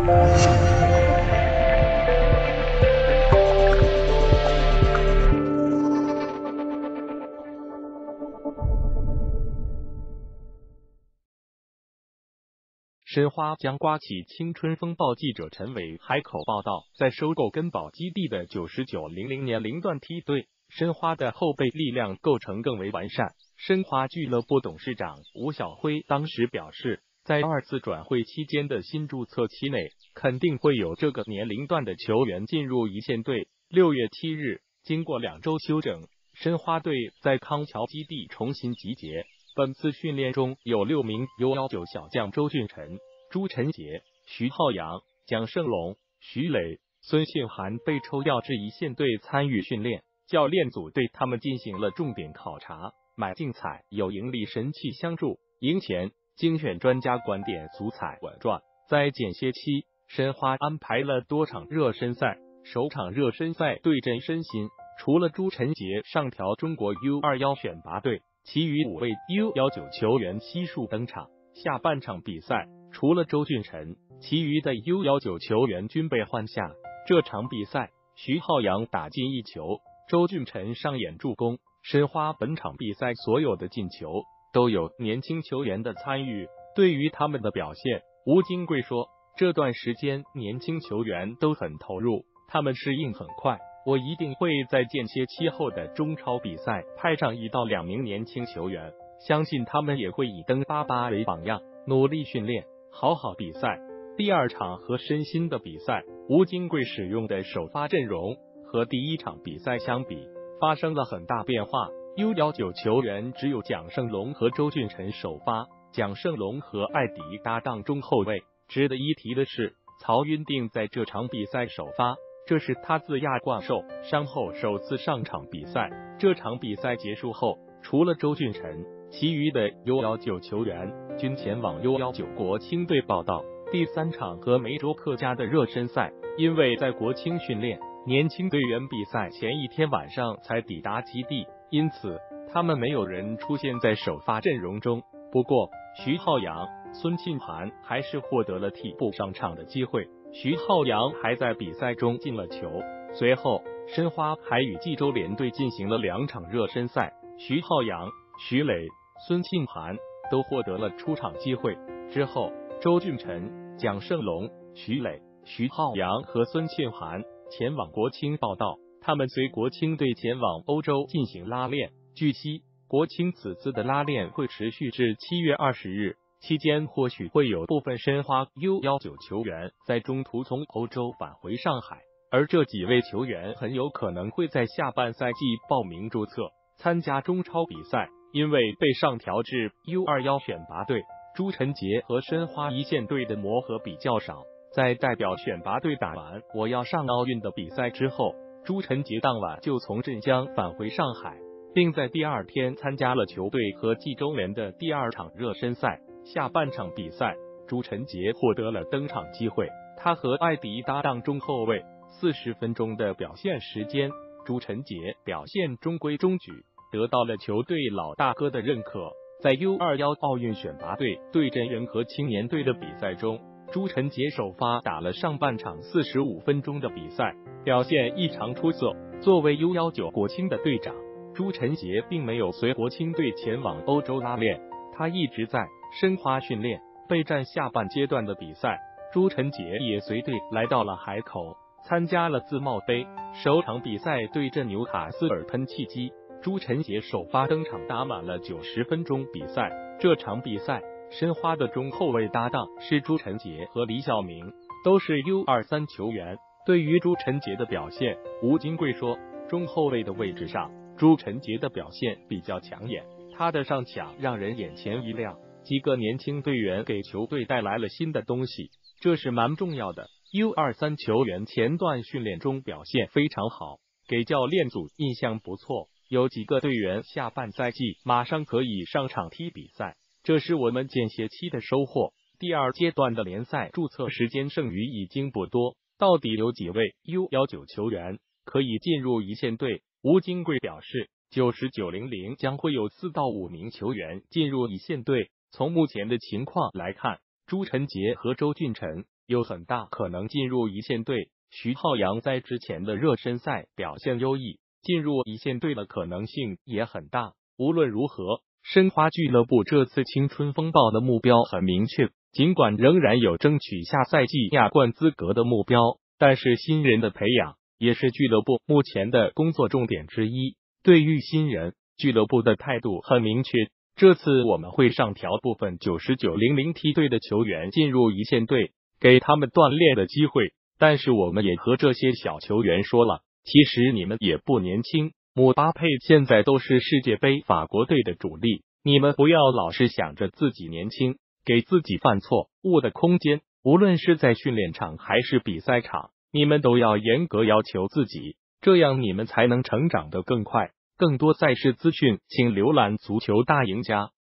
申花将刮起青春风暴。记者陈伟海口报道，在收购根宝基地的99-00年龄段梯队，申花的后备力量构成更为完善。申花俱乐部董事长吴晓辉当时表示，在2次转会期间的新注册期内，肯定会有这个年龄段的球员进入一线队。6月7日，经过2周休整，申花队在康桥基地重新集结。本次训练中有6名 U19 小将周俊辰、朱晨杰、徐浩洋、蒋胜龙、徐磊、孙庆涵被抽调至一线队参与训练，教练组对他们进行了重点考察。买竞彩有盈利神器相助，赢前精选专家观点足彩稳赚。在间歇期，申花安排了多场热身赛，首场热身赛对阵申鑫，除了朱晨杰上调中国 U21 选拔队，其余5位 U19 球员悉数登场。下半场比赛，除了周俊辰，其余的 U19 球员均被换下。这场比赛，徐浩洋打进1球，周俊辰上演助攻。申花本场比赛所有的进球都有年轻球员的参与。对于他们的表现，吴金贵说，这段时间年轻球员都很投入，他们适应很快。我一定会在间歇期后的中超比赛派上1到2名年轻球员，相信他们也会以登88为榜样，努力训练，好好比赛。第2场和申鑫的比赛，吴金贵使用的首发阵容和第1场比赛相比发生了很大变化。U19 球员只有蒋胜龙和周俊辰首发，蒋胜龙和艾迪搭档中后卫。值得一提的是，曹云定在这场比赛首发，这是他自亚冠受伤后首次上场比赛。这场比赛结束后，除了周俊辰，其余的 U19 球员均前往 U19 国青队报到。第3场和梅州客家的热身赛，因为在国青训练，年轻队员比赛前一天晚上才抵达基地，因此他们没有人出现在首发阵容中。不过，徐浩洋、孙庆涵还是获得了替补上场的机会。徐浩洋还在比赛中进了球。随后，申花还与济州联队进行了2场热身赛，徐浩洋、徐磊、孙庆涵都获得了出场机会。之后，周俊辰、蒋胜龙、徐磊、徐浩洋和孙庆涵前往国青报到，他们随国青队前往欧洲进行拉练。据悉，国青此次的拉练会持续至7月20日，期间或许会有部分申花 U19 球员在中途从欧洲返回上海，而这几位球员很有可能会在下半赛季报名注册参加中超比赛。因为被上调至 U21 选拔队，朱晨杰和申花一线队的磨合比较少。在代表选拔队打完我要上奥运的比赛之后，朱晨杰当晚就从镇江返回上海，并在第2天参加了球队和济州联的第2场热身赛。下半场比赛，朱晨杰获得了登场机会，他和艾迪搭档中后卫。40分钟的表现时间，朱晨杰表现中规中矩，得到了球队老大哥的认可。在 U21 奥运选拔队对阵仁和青年队的比赛中，朱晨杰首发打了上半场45分钟的比赛，表现异常出色。作为 U19 国青的队长，朱晨杰并没有随国青队前往欧洲拉练，他一直在申花训练。备战下半阶段的比赛，朱晨杰也随队来到了海口，参加了自贸杯首场比赛对阵纽卡斯尔喷气机。朱晨杰首发登场，打满了90分钟比赛。这场比赛，申花的中后卫搭档是朱晨杰和李晓明，都是 U23 球员。对于朱晨杰的表现，吴金贵说，中后卫的位置上，朱晨杰的表现比较抢眼，他的上抢让人眼前一亮。几个年轻队员给球队带来了新的东西，这是蛮重要的。U23 球员前段训练中表现非常好，给教练组印象不错。有几个队员下半赛季马上可以上场踢比赛，这是我们间歇期的收获。第2阶段的联赛注册时间剩余已经不多，到底有几位 U19 球员可以进入一线队？吴金贵表示，99-00将会有4到5名球员进入一线队。从目前的情况来看， 朱晨杰和周俊辰有很大可能进入一线队。徐浩洋在之前的热身赛表现优异，进入一线队的可能性也很大。无论如何，申花俱乐部这次青春风暴的目标很明确，尽管仍然有争取下赛季亚冠资格的目标，但是新人的培养也是俱乐部目前的工作重点之一。对于新人，俱乐部的态度很明确，这次我们会上调部分9900梯队的球员进入一线队，给他们锻炼的机会。但是我们也和这些小球员说了，其实你们也不年轻，姆巴佩现在都是世界杯法国队的主力，你们不要老是想着自己年轻，给自己犯错误的空间。无论是在训练场还是比赛场，你们都要严格要求自己，这样你们才能成长得更快。更多赛事资讯，请浏览足球大赢家。